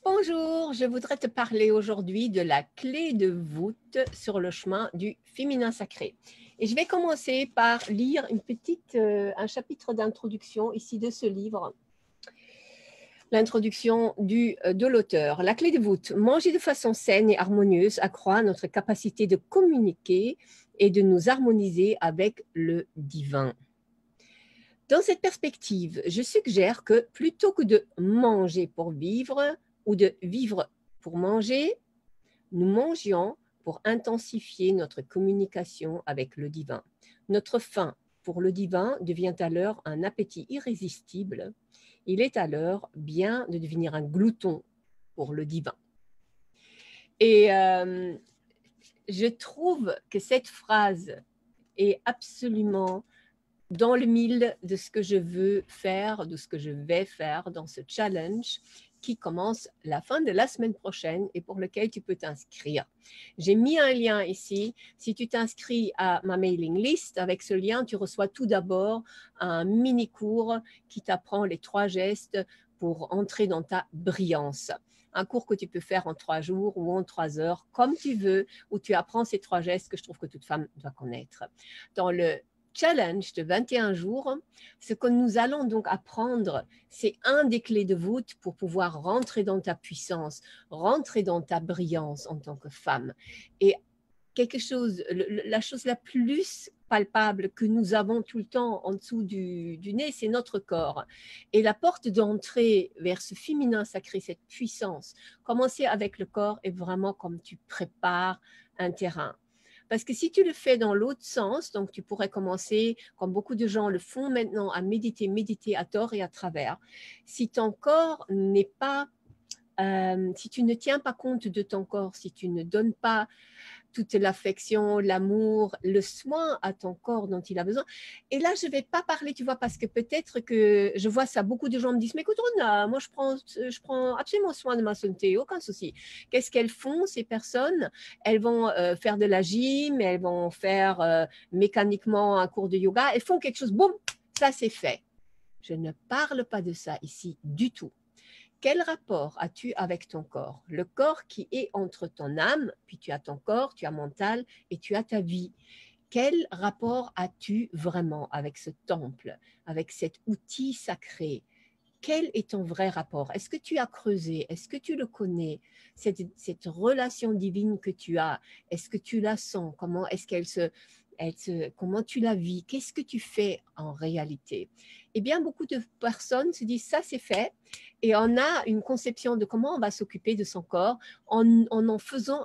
Bonjour, je voudrais te parler aujourd'hui de la clé de voûte sur le chemin du féminin sacré. Et je vais commencer par lire un chapitre d'introduction ici de ce livre. L'introduction de l'auteur. La clé de voûte. Manger de façon saine et harmonieuse accroît notre capacité de communiquer et de nous harmoniser avec le divin. Dans cette perspective, je suggère que plutôt que de manger pour vivre ou de vivre pour manger, nous mangions pour intensifier notre communication avec le divin. Notre faim pour le divin devient alors un appétit irrésistible. Il est alors bien de devenir un glouton pour le divin. Et je trouve que cette phrase est absolument dans le mille de ce que je veux faire, de ce que je vais faire dans ce challenge qui commence la fin de la semaine prochaine et pour lequel tu peux t'inscrire. J'ai mis un lien ici. Si tu t'inscris à ma mailing list, avec ce lien, tu reçois tout d'abord un mini-cours qui t'apprend les 3 gestes pour entrer dans ta brillance. Un cours que tu peux faire en 3 jours ou en 3 heures, comme tu veux, où tu apprends ces 3 gestes que je trouve que toute femme doit connaître. Dans le challenge de 21 jours, ce que nous allons donc apprendre, c'est un des clés de voûte pour pouvoir rentrer dans ta puissance, rentrer dans ta brillance en tant que femme. Et la chose la plus palpable que nous avons tout le temps en dessous du nez, c'est notre corps. Et la porte d'entrée vers ce féminin sacré, cette puissance, commencer avec le corps est vraiment comme tu prépares un terrain. Parce que si tu le fais dans l'autre sens, donc tu pourrais commencer, comme beaucoup de gens le font maintenant, à méditer à tort et à travers. Si ton corps n'est pas, si tu ne tiens pas compte de ton corps, si tu ne donnes pas toute l'affection, l'amour, le soin à ton corps dont il a besoin. Et là, je ne vais pas parler, tu vois, parce que peut-être que je vois ça, beaucoup de gens me disent, mais écoute, Rona, moi, je prends absolument soin de ma santé, aucun souci. Qu'est-ce qu'elles font, ces personnes? Elles vont faire de la gym, elles vont faire mécaniquement un cours de yoga, elles font quelque chose, boum, ça c'est fait. Je ne parle pas de ça ici du tout. Quel rapport as-tu avec ton corps? Le corps qui est entre ton âme, puis tu as ton corps, tu as mental et tu as ta vie. Quel rapport as-tu vraiment avec ce temple, avec cet outil sacré? Quel est ton vrai rapport? Est-ce que tu as creusé? Est-ce que tu le connais? Cette relation divine que tu as, est-ce que tu la sens? Comment est-ce comment tu la vis? Qu'est-ce que tu fais en réalité? Eh bien, beaucoup de personnes se disent ça, c'est fait. Et on a une conception de comment on va s'occuper de son corps en faisant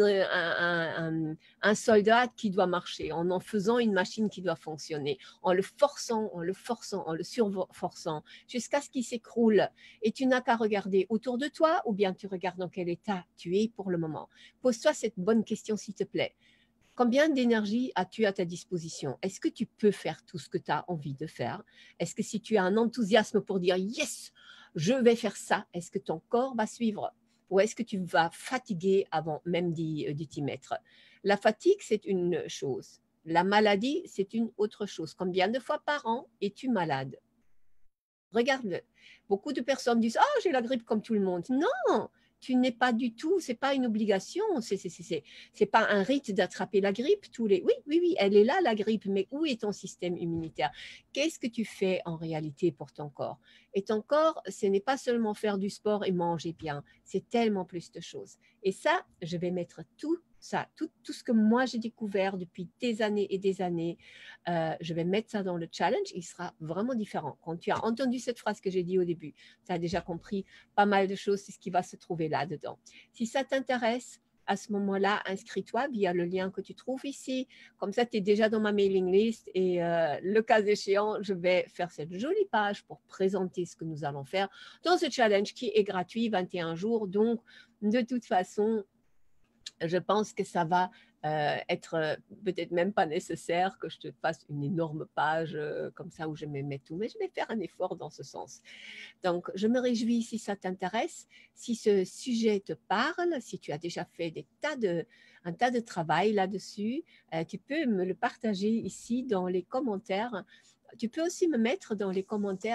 un soldat qui doit marcher, en faisant une machine qui doit fonctionner, en le forçant, en le surforçant, jusqu'à ce qu'il s'écroule. Et tu n'as qu'à regarder autour de toi ou bien tu regardes dans quel état tu es pour le moment. Pose-toi cette bonne question, s'il te plaît. Combien d'énergie as-tu à ta disposition? Est-ce que tu peux faire tout ce que tu as envie de faire? Est-ce que si tu as un enthousiasme pour dire yes, je vais faire ça, est-ce que ton corps va suivre? Ou est-ce que tu vas fatiguer avant même de t'y mettre? La fatigue, c'est une chose. La maladie, c'est une autre chose. Combien de fois par an es-tu malade? Regarde-le. Beaucoup de personnes disent ah, j'ai la grippe comme tout le monde. Non, tu n'es pas du tout, c'est pas une obligation, c'est pas un rite d'attraper la grippe tous les. Oui, oui, oui, elle est là la grippe, mais où est ton système immunitaire? Qu'est-ce que tu fais en réalité pour ton corps? Et ton corps, ce n'est pas seulement faire du sport et manger bien, c'est tellement plus de choses. Et ça, je vais mettre tout ça, tout ce que moi j'ai découvert depuis des années et des années, je vais mettre ça dans le challenge, il sera vraiment différent. Quand tu as entendu cette phrase que j'ai dit au début, tu as déjà compris pas mal de choses, c'est ce qui va se trouver là-dedans. Si ça t'intéresse, à ce moment-là, inscris-toi via le lien que tu trouves ici. Comme ça, tu es déjà dans ma mailing list et le cas échéant, je vais faire cette jolie page pour présenter ce que nous allons faire dans ce challenge qui est gratuit, 21 jours. Donc, de toute façon, je pense que ça va être peut-être même pas nécessaire que je te fasse une énorme page comme ça où je me mets tout, mais je vais faire un effort dans ce sens. Donc, je me réjouis si ça t'intéresse, si ce sujet te parle, si tu as déjà fait un tas de travail là-dessus, tu peux me le partager ici dans les commentaires. Tu peux aussi me mettre dans les commentaires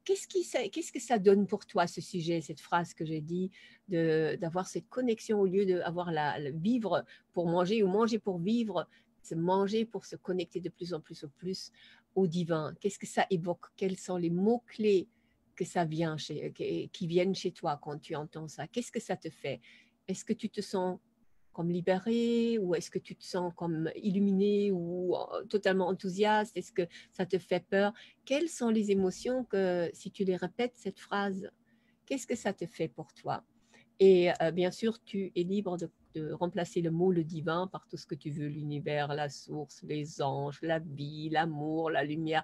qu'est-ce que ça donne pour toi, ce sujet, cette phrase que j'ai dit, d'avoir cette connexion au lieu d'avoir vivre pour manger ou manger pour vivre, c'est manger pour se connecter de plus en plus au divin. Qu'est-ce que ça évoque? Quels sont les mots-clés que ça vient qui viennent chez toi quand tu entends ça? Qu'est-ce que ça te fait? Est-ce que tu te sens comme libéré ou est-ce que tu te sens comme illuminé ou totalement enthousiaste? Est-ce que ça te fait peur? Quelles sont les émotions que, si tu les répètes, cette phrase, qu'est-ce que ça te fait pour toi? Et bien sûr, tu es libre de remplacer le mot le divin par tout ce que tu veux, l'univers, la source, les anges, la vie, l'amour, la lumière.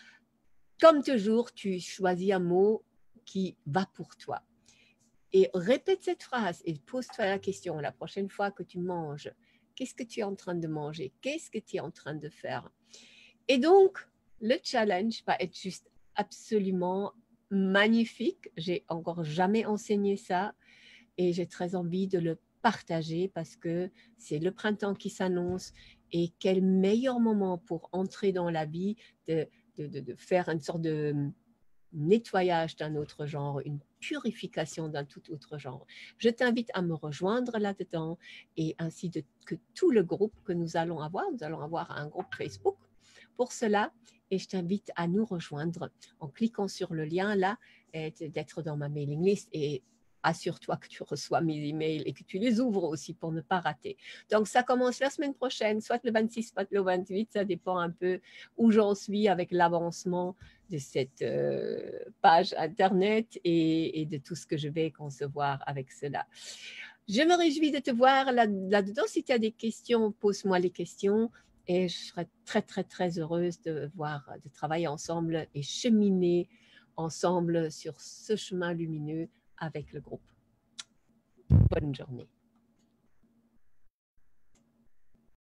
Comme toujours, tu choisis un mot qui va pour toi. Et répète cette phrase et pose-toi la question la prochaine fois que tu manges. Qu'est-ce que tu es en train de manger? Qu'est-ce que tu es en train de faire? Et donc, le challenge va être juste absolument magnifique. J'ai encore jamais enseigné ça et j'ai très envie de le partager parce que c'est le printemps qui s'annonce et quel meilleur moment pour entrer dans la vie de faire une sorte de nettoyage d'un autre genre, une purification d'un tout autre genre. Je t'invite à me rejoindre là-dedans et ainsi que tout le groupe que nous allons avoir. Nous allons avoir un groupe Facebook pour cela et je t'invite à nous rejoindre en cliquant sur le lien là, d'être dans ma mailing list et assure-toi que tu reçois mes emails et que tu les ouvres aussi pour ne pas rater. Donc, ça commence la semaine prochaine, soit le 26, soit le 28, ça dépend un peu où j'en suis avec l'avancement de cette page Internet et de tout ce que je vais concevoir avec cela. Je me réjouis de te voir là-dedans. Si tu as des questions, pose-moi les questions et je serai très, très, très heureuse de travailler ensemble et cheminer ensemble sur ce chemin lumineux avec le groupe. Bonne journée.